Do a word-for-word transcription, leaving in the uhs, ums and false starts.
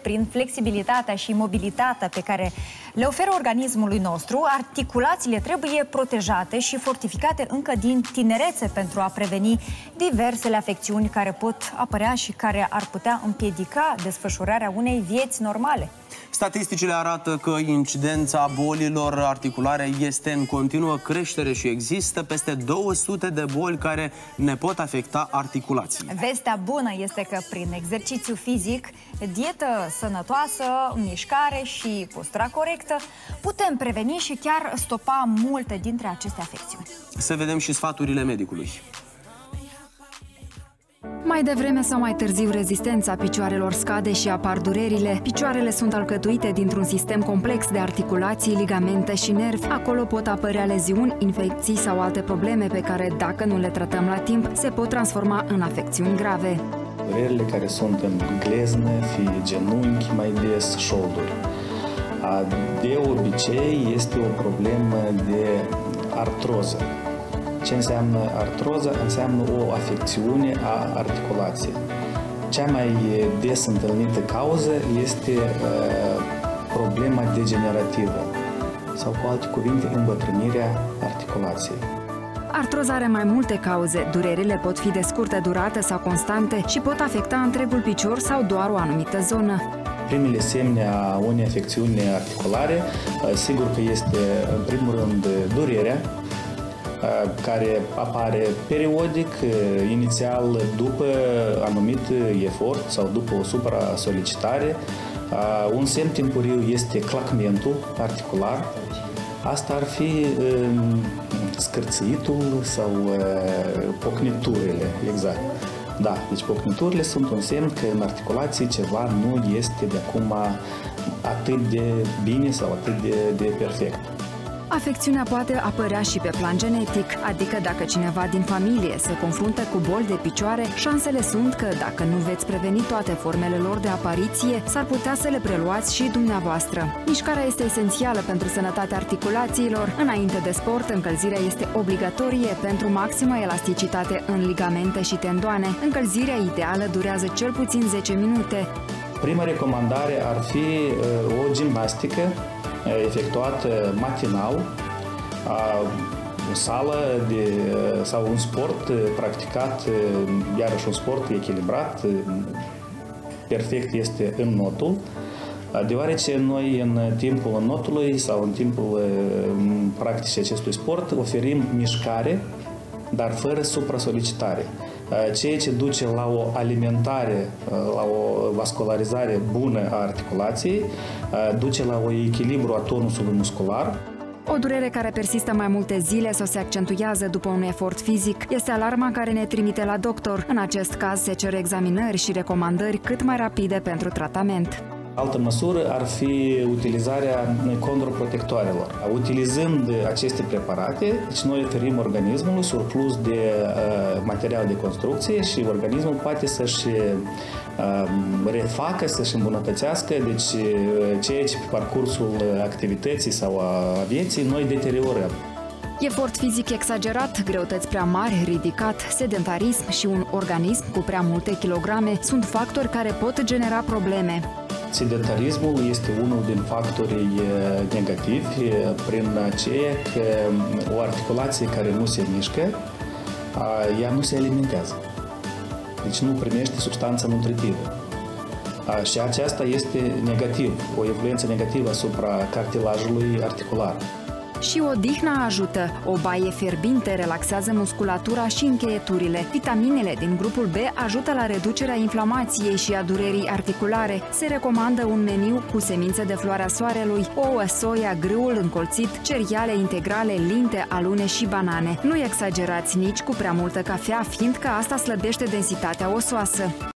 prin flexibilitatea și mobilitatea pe care le oferă organismului nostru, articulațiile trebuie protejate și fortificate încă din tinerețe pentru a preveni diversele afecțiuni care pot apărea și care ar putea împiedica desfășurarea unei vieți normale. Statisticile arată că incidența bolilor articulare este în continuă creștere și există peste două sute de boli care ne pot afecta articulațiile. Vestea bună este că prin exercițiu fizic, dietă sănătoasă, mișcare și postura corectă putem preveni și chiar stopa multe dintre aceste afecțiuni. Să vedem și sfaturile medicului. Mai devreme sau mai târziu, rezistența picioarelor scade și apar durerile. Picioarele sunt alcătuite dintr-un sistem complex de articulații, ligamente și nervi. Acolo pot apărea leziuni, infecții sau alte probleme pe care, dacă nu le tratăm la timp, se pot transforma în afecțiuni grave. Durerile care sunt în glezne, fie genunchi, mai des șolduri. De obicei este o problemă de artroză. Ce înseamnă artroză? Înseamnă o afecțiune a articulației. Cea mai des întâlnită cauză este uh, problema degenerativă sau, cu alte cuvinte, îmbătrânirea articulației. Artroza are mai multe cauze. Durerile pot fi de scurtă durată sau constante și pot afecta întregul picior sau doar o anumită zonă. Primele semne a unei afecțiuni articulare, sigur că este, în primul rând, durerea, care apare periodic, inițial după anumit efort sau după o supra-solicitare. Un semn timpuriu este clacmentul articular. Asta ar fi scârțitul sau pocniturile, exact. Da, deci pocniturile sunt un semn că în articulații ceva nu este de acum atât de bine sau atât de, de perfect. Afecțiunea poate apărea și pe plan genetic, adică dacă cineva din familie se confruntă cu boli de picioare, șansele sunt că, dacă nu veți preveni toate formele lor de apariție, s-ar putea să le preluați și dumneavoastră. Mișcarea este esențială pentru sănătatea articulațiilor. Înainte de sport, încălzirea este obligatorie pentru maximă elasticitate în ligamente și tendoane. Încălzirea ideală durează cel puțin zece minute. Prima recomandare ar fi uh, o gimnastică efectuat matinal, o sală de, sau un sport practicat, iarăși un sport echilibrat, perfect este înnotul, deoarece noi în timpul înnotului sau în timpul practicii acestui sport oferim mișcare, dar fără supra-solicitare, ceea ce duce la o alimentare, la o vascularizare bună a articulației, duce la un echilibru a tonusului muscular. O durere care persistă mai multe zile sau se accentuează după un efort fizic este alarma care ne trimite la doctor. În acest caz se cer examinări și recomandări cât mai rapide pentru tratament. Altă măsură ar fi utilizarea condroprotectoarelor. Utilizând aceste preparate, deci noi oferim organismului surplus de uh, material de construcție și organismul poate să-și uh, refacă, să-și îmbunătățească, deci ceea ce pe parcursul activității sau a vieții noi deteriorăm. Efort fizic exagerat, greutăți prea mari, ridicat, sedentarism și un organism cu prea multe kilograme sunt factori care pot genera probleme. Sedentarismul este unul din factorii negativi prin aceea că o articulație care nu se mișcă, ea nu se alimentează. Deci nu primește substanță nutritivă. Și aceasta este negativ, o influență negativă asupra cartilajului articular. Și odihna ajută. O baie fierbinte relaxează musculatura și încheieturile. Vitaminele din grupul B ajută la reducerea inflamației și a durerii articulare. Se recomandă un meniu cu semințe de floarea soarelui, ouă, soia, grâul încolțit, cereale integrale, linte, alune și banane. Nu exagerați nici cu prea multă cafea, fiindcă asta slăbește densitatea osoasă.